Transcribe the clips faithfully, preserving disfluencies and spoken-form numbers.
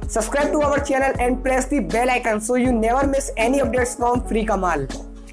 Subscribe to our channel and press the bell icon so you never miss any updates from free कमाल।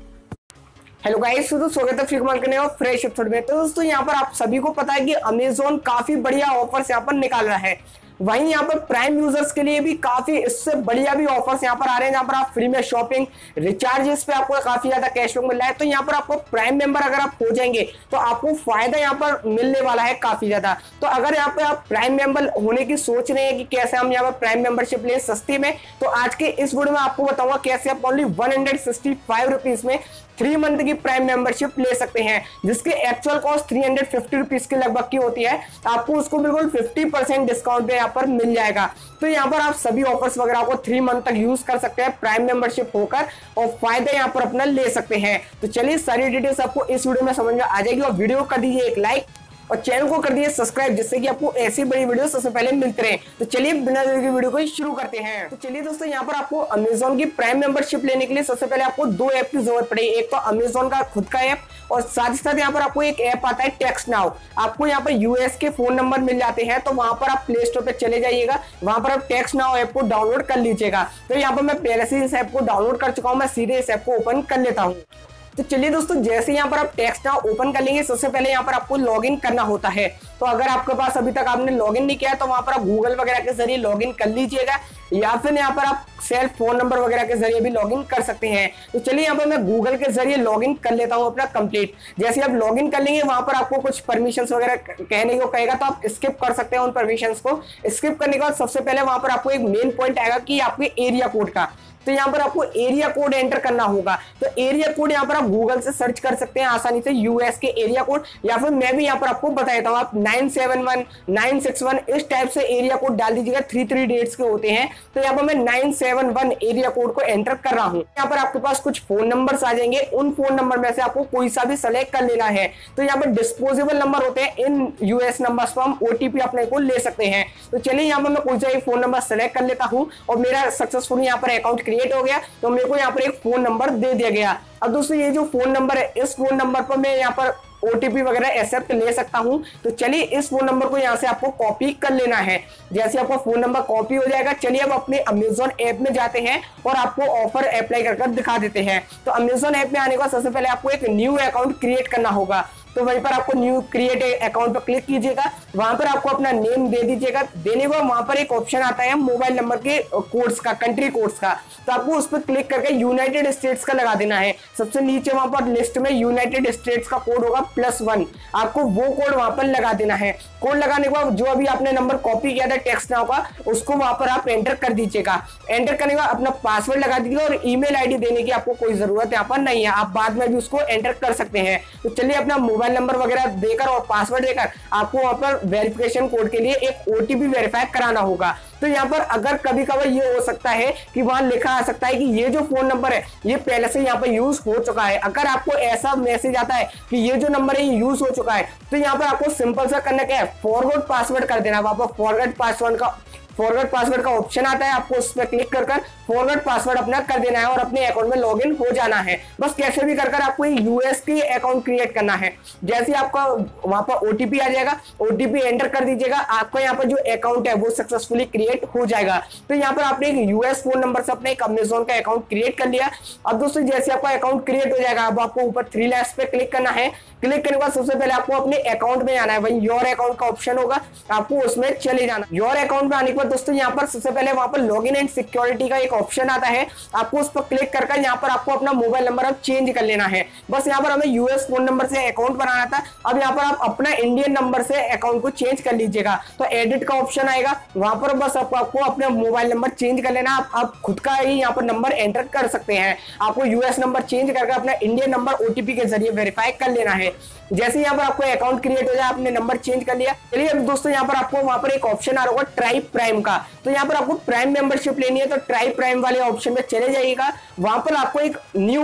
Hello guys, तो स्वागत है free कमाल के नए और फ्रेश एपिसोड में। तो दोस्तों यहाँ पर आप सभी को पता है कि अमेजोन काफी बढ़िया ऑफर्स यहाँ पर निकाल रहा है। वहीं यहाँ पर प्राइम यूजर्स के लिए भी काफी इससे बढ़िया भी ऑफर्स यहाँ पर आ रहे हैं, जहाँ पर आप फ्री में शॉपिंग रिचार्जेस पे आपको काफी ज्यादा कैशबैक मिल रहा है। तो यहाँ पर आपको प्राइम मेंबर अगर आप हो जाएंगे तो आपको फायदा यहाँ पर मिलने वाला है काफी ज्यादा। तो अगर यहाँ पे आप प्राइम मेंबर होने की सोच रहे हैं कि कैसे हम यहाँ पर प्राइम मेंबरशिप लें सस्ती में, तो आज के इस वीडियो में आपको बताऊंगा कैसे आप only one hundred sixty five rupees में थ्री मंथ की प्राइम मेंबरशिप ले सकते हैं, जिसकी actual cost three hundred fifty rupees के लगभग की होती है। आपको उसको बिल्कुल फिफ्टी परसेंट डिस्काउंट पे यहाँ पर मिल जाएगा। तो यहाँ पर आप सभी ऑफर्स वगैरह को थ्री मंथ तक यूज कर सकते हैं प्राइम मेंबरशिप होकर और फायदे यहाँ पर अपना ले सकते हैं। तो चलिए सारी डिटेल्स आपको इस वीडियो में समझ में आ जाएगी और वीडियो कर दीजिए एक लाइक और चैनल को कर दिए सब्सक्राइब, जिससे कि आपको ऐसी बड़ी वीडियो सबसे पहले मिलते रहे। तो चलिए बिना देरी के वीडियो को शुरू करते हैं। तो चलिए दोस्तों, यहाँ पर आपको अमेजोन की प्राइम मेंबरशिप लेने के लिए सबसे पहले आपको दो ऐप की जरूरत पड़ेगी। एक तो अमेजोन का खुद का ऐप और साथ ही साथ यहाँ पर आपको एक ऐप आता है टेक्स्ट नाउ। आपको यहाँ पर यूएस के फोन नंबर मिल जाते हैं, तो वहां पर आप प्ले स्टोर पर चले जाइएगा, वहां पर आप टेक्स्ट नाउ ऐप को डाउनलोड कर लीजिएगा। तो यहाँ पर मैं पहले से इस ऐप को डाउनलोड कर चुका हूँ, मैं सीधे इस ऐप को ओपन कर लेता हूँ। तो चलिए दोस्तों, जैसे यहाँ पर आप टेक्स्ट नाउ ओपन कर लेंगे, सबसे पहले यहाँ पर आपको लॉगिन करना होता है। तो अगर आपके पास अभी तक आपने लॉगिन नहीं किया है तो वहां पर आप गूगल वगैरह के जरिए लॉगिन कर लीजिएगा, या फिर यहाँ पर आप सेल्फ फोन नंबर वगैरह के जरिए भी लॉगिन कर सकते हैं। तो चलिए यहाँ पर मैं गूगल के जरिए लॉगिन कर लेता हूँ अपना कंप्लीट। जैसे आप लॉगिन कर लेंगे, वहां पर आपको कुछ परमिशंस वगैरह कहने को कहेगा, तो आप स्किप कर सकते हैं उन परमिशंस को। स्किप करने के बाद सबसे पहले वहां पर आपको एक मेन पॉइंट आएगा कि आपके एरिया कोड का, तो यहाँ पर आपको एरिया कोड एंटर करना होगा। तो एरिया कोड यहाँ पर आप गूगल से सर्च कर सकते हैं आसानी से, यूएस के एरिया कोड, या फिर मैं भी यहाँ पर आपको बता देता हूँ, आप nine seven one nine six one इस टाइप से एरिया कोड डाल दीजिएगा। थ्री थ्री डेट्स के होते हैं। तो यहाँ पर मैं nine seven one area code को एंटर कर रहा हूँ। यहाँ पर आपके पास कुछ फोन नंबर्स आ जाएंगे, उन फोन नंबर में से आपको कोई सा भी सेलेक्ट कर लेना है। तो यहाँ पर डिस्पोजेबल नंबर होते हैं, इन यूएस नंबर्स पर हम ओटीपी अपने को ले सकते हैं। तो चलिए यहाँ पर मैं कोई सा एक फोन नंबर सेलेक्ट कर लेता हूँ और मेरा सक्सेसफुल यहाँ पर अकाउंट क्रिएट हो गया। तो मेरे को यहाँ पर एक फोन नंबर दे दिया गया। अब दोस्तों, ये जो फोन नंबर है, इस फोन नंबर पर मैं यहाँ पर ओटीपी वगैरह एक्सेप्ट ले सकता हूं। तो चलिए इस फोन नंबर को यहाँ से आपको कॉपी कर लेना है। जैसे आपका फोन नंबर कॉपी हो जाएगा, चलिए अब अपने अमेजोन ऐप में जाते हैं और आपको ऑफर अप्लाई कर कर दिखा देते हैं। तो अमेजोन ऐप में आने के बाद सबसे पहले आपको एक न्यू अकाउंट क्रिएट करना होगा। तो वहीं पर आपको न्यू क्रिएट अकाउंट पर क्लिक कीजिएगा, वहां पर आपको अपना नेम दे दीजिएगा। देने के बाद वहां पर एक ऑप्शन आता है मोबाइल नंबर के कोड्स का, कंट्री कोड्स का, तो आपको उस पर क्लिक करके यूनाइटेड स्टेट्स का लगा देना है। सबसे नीचे वहां पर लिस्ट में यूनाइटेड स्टेट्स का कोड होगा प्लस वन, आपको वो कोड वहां पर लगा देना है। कोड लगाने के बाद जो अभी आपने नंबर कॉपी किया था टेक्स्ट नाउ का, उसको वहां पर आप एंटर कर दीजिएगा। एंटर करने के बाद अपना पासवर्ड लगा दीजिएगा और ईमेल आईडी देने की आपको कोई जरूरत यहाँ पर नहीं है, आप बाद में भी उसको एंटर कर सकते हैं। तो चलिए अपना मोबाइल नंबर वगैरह देकर और पासवर्ड देकर आपको वहां पर वेरिफिकेशन कोड के लिए एक ओटीपी वेरीफाई कराना होगा। तो यहाँ पर अगर कभी कभी ये हो सकता है कि वहां लिखा आ सकता है कि ये जो फोन नंबर है ये पहले से यहाँ पर यूज हो चुका है। अगर आपको ऐसा मैसेज आता है कि ये जो नंबर है ये यूज हो चुका है, तो यहाँ पर आपको सिंपल सा करना क्या है, फॉरवर्ड पासवर्ड कर देना। वहां पर फॉरवर्ड पासवर्ड का फॉरवर्ड पासवर्ड का ऑप्शन आता है, आपको उस पर क्लिक कर कर फॉरवर्ड पासवर्ड अपना कर देना है और अपने अकाउंट में लॉगिन हो जाना है। बस कैसे भी कर कर आपको यूएस की अकाउंट क्रिएट करना है। जैसे आपका वहां पर ओटीपी आ जाएगा, ओटीपी एंटर कर दीजिएगा, आपका यहाँ पर जो अकाउंट है वो सक्सेसफुली क्रिएट हो जाएगा। तो यहाँ पर आपने एक यूएस फोन नंबर से अपने एक अमेजोन का अकाउंट क्रिएट कर लिया। अब दोस्तों, जैसे आपका अकाउंट क्रिएट हो जाएगा, अब आपको ऊपर थ्री लाइन्स पे क्लिक करना है। क्लिक करने के बाद सबसे पहले आपको अपने अकाउंट में आना है, वही योर अकाउंट का ऑप्शन होगा, आपको उसमें चले जाना। योर अकाउंट में आने के बाद दोस्तों यहाँ पर सबसे पहले वहां पर लॉगिन एंड सिक्योरिटी का एक ऑप्शन आता है, आपको उस पर क्लिक करके यहाँ पर आपको अपना मोबाइल नंबर अब चेंज कर लेना है। बस यहाँ पर हमें यूएस फोन नंबर से अकाउंट बनाना था, अब यहाँ पर आप अपना इंडियन नंबर से अकाउंट को चेंज कर लीजिएगा। तो एडिट का ऑप्शन आएगा, वहां पर बस आपको, आपको अपना मोबाइल नंबर चेंज कर लेना। आप, आप खुद का ही यहाँ पर नंबर एंटर कर सकते हैं। आपको यूएस नंबर चेंज करके अपना इंडियन नंबर ओटीपी के जरिए वेरीफाई कर लेना है। जैसे यहाँ पर आपको अकाउंट क्रिएट हो जाए, आपने नंबर चेंज कर लिया। चलिए अब दोस्तों यहाँ पर आपको वहां पर एक ऑप्शन आ रहा होगा ट्राइब प्राइम का, तो यहाँ पर आपको प्राइम मेंबरशिप लेनी है तो ट्राइब प्राइम वाले ऑप्शन में चले जाइएगा। वहां पर आपको एक न्यू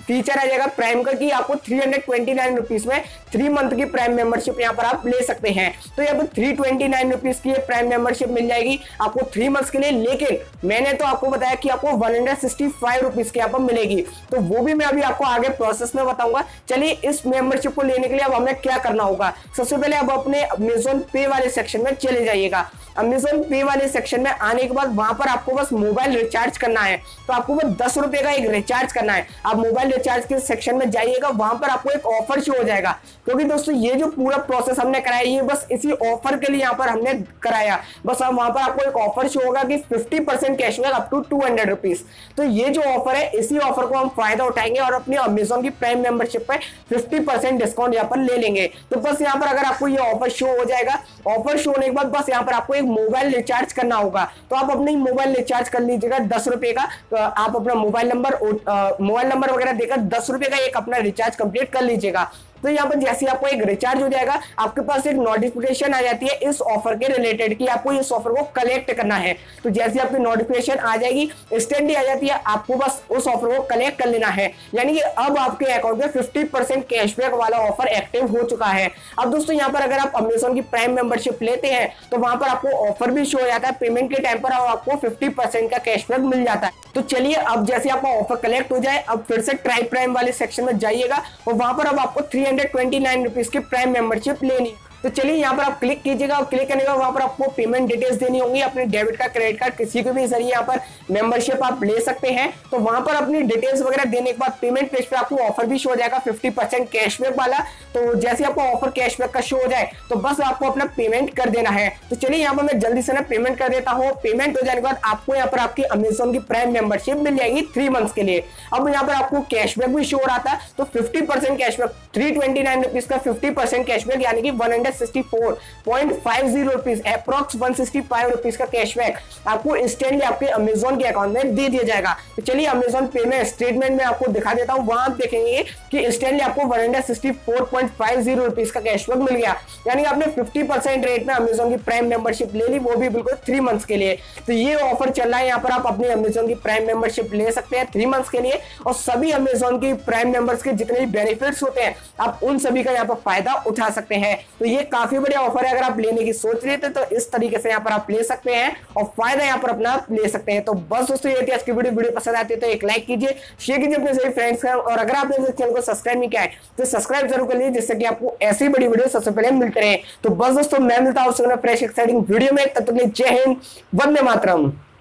फीचर आ जाएगा प्राइम का कि आपको three hundred twenty nine rupees में थ्री मंथ की प्राइम मेंबरशिप यहाँ पर आप ले सकते हैं। तो यहाँ पर थ्री ट्वेंटी नाइन रुपीज की प्राइम मेंबरशिप मिल जाएगी आपको थ्री मंथ्स के लिए, लेकिन मैंने तो आपको बताया कि आपको one hundred sixty five rupees की यहाँ पर मिलेगी, तो वो भी मैं अभी आपको आगे प्रोसेस में बताऊंगा। चलिए इस मेंबरशिप को लेने के लिए अब हमें क्या करना होगा। सबसे पहले अब अपने अमेज़न पे वाले सेक्शन में चले जाइएगा। अमेज़न पे वाले सेक्शन में आने के बाद वहां पर आपको बस मोबाइल रिचार्ज करना है, तो आपको बस दस रुपए का एक रिचार्ज करना है। आप मोबाइल रिचार्ज के सेक्शन में जाइएगा, वहां पर आपको एक ऑफर शो हो जाएगा, क्योंकि दोस्तों ये जो पूरा प्रोसेस हमने कराया ये बस इसी ऑफर के लिए यहाँ पर हमने कराया। बस अब वहां पर आपको एक ऑफर शो होगा कि fifty percent cashback up to two hundred rupees. तो ये जो ऑफर है इसी ऑफर को हम फायदा उठाएंगे और अपनी अमेज़न की प्राइम मेंबरशिप पे फिफ्टी परसेंट डिस्काउंट यहाँ पर ले लेंगे। तो बस यहाँ पर अगर आपको ये ऑफर शो हो जाएगा, ऑफर शो होने के बाद बस यहाँ पर आपको मोबाइल रिचार्ज करना होगा। तो आप अपने मोबाइल रिचार्ज कर लीजिएगा दस रुपए का। आप अपना मोबाइल नंबर मोबाइल नंबर वगैरह देकर दस रुपए का एक अपना रिचार्ज कंप्लीट कर लीजिएगा। तो यहाँ पर जैसे आपको एक रिचार्ज हो जाएगा आपके पास एक नोटिफिकेशन आ जाती है इस ऑफर के रिलेटेड कि आपको इस ऑफर को कलेक्ट करना है। तो जैसे आपकी नोटिफिकेशन आ जाएगी इंस्टेंटली आ जाती है, आपको बस उस ऑफर को कलेक्ट कर लेना है। यानी कि अब आपके अकाउंट में फिफ्टी परसेंट कैशबैक वाला ऑफर एक्टिव हो चुका है। अब दोस्तों यहाँ पर अगर आप अमेज़न की प्राइम मेंबरशिप लेते हैं तो वहां पर आपको ऑफर भी शो हो जाता है, पेमेंट के टाइम पर आपको फिफ्टी परसेंट का कैशबैक मिल जाता है। तो चलिए अब जैसे आपका ऑफर कलेक्ट हो जाए अब फिर से ट्राई प्राइम वाले सेक्शन में जाइएगा और वहां पर अब आपको three hundred twenty nine rupees की प्राइम मेंबरशिप लेनी है। तो चलिए यहाँ पर आप क्लिक कीजिएगा और क्लिक करने के बाद वहां पर आपको पेमेंट डिटेल्स देनी होंगी, अपने डेबिट कार्ड क्रेडिट कार्ड किसी के भी जरिए यहाँ पर मेंबरशिप आप ले सकते हैं। तो वहां पर अपनी डिटेल्स वगैरह देने के बाद पेमेंट पेज पे आपको ऑफर भी शो हो जाएगा फिफ्टी परसेंट कैशबैक वाला। तो जैसे आपको ऑफर कैशबैक का शो हो जाए तो बस आपको अपना पेमेंट कर देना है। तो चलिए यहाँ पर मैं जल्दी से ना पेमेंट कर देता हूँ। पेमेंट हो जाने के बाद आपको यहाँ पर आपकी अमेज़न की प्राइम मेंबरशिप मिल जाएगी थ्री मंथ्स के लिए। अब यहाँ पर आपको कैशबैक भी शो हो रहा था, तो fifty percent cashback three twenty nine rupees का फिफ्टी परसेंट कैशबैक यानी कि one hundred sixty four point five zero rupees approx one sixty five rupees का कैशबैक आपको इंस्टेंटली आपके अमेज़न के अकाउंट में दे दिया जाएगा। तो चलिए अमेज़न पे में स्टेटमेंट में आपको दिखा देता हूं, वहां आप देखेंगे कि इंस्टेंटली आपको one hundred sixty four point five zero rupees का कैशबैक मिल गया। यानी आपने फिफ्टी परसेंट रेट में अमेज़न की प्राइम मेंबरशिप ले ली, वो भी बिल्कुल थ्री मंथ्स के लिए। तो ये ऑफर चल रहा है, यहाँ पर आप अपनी अमेज़न की प्राइम मेंबरशिप ले सकते हैं थ्री मंथ्स के लिए और सभी अमेज़न की प्राइम मेंबर्स के जितने भी बेनिफिट्स होते हैं आप उन सभी का यहाँ पर फायदा उठा सकते हैं। तो ये काफी बढ़िया ऑफर है, अगर आप लेने की सोच रहे थे तो इस तरीके से यहाँ पर आप ले सकते हैं और फायदा यहाँ पर अपना ले सकते हैं। तो बस दोस्तों ये थी आज की वीडियो। वीडियो पसंद आती है तो एक लाइक कीजिए, शेयर कीजिए अपने सभी फ्रेंड्स का, और अगर आपने चैनल को सब्सक्राइब नहीं किया है तो सब्सक्राइब जरूर कर लीजिए जिससे कि आपको ऐसी बड़ी वीडियो सबसे पहले मिलते रहे। तो बस दोस्तों मैं मिलता हूँ फ्रेश एक्साइटिंग वीडियो में, तब तक के लिए जय हिंद, वंदे मातरम।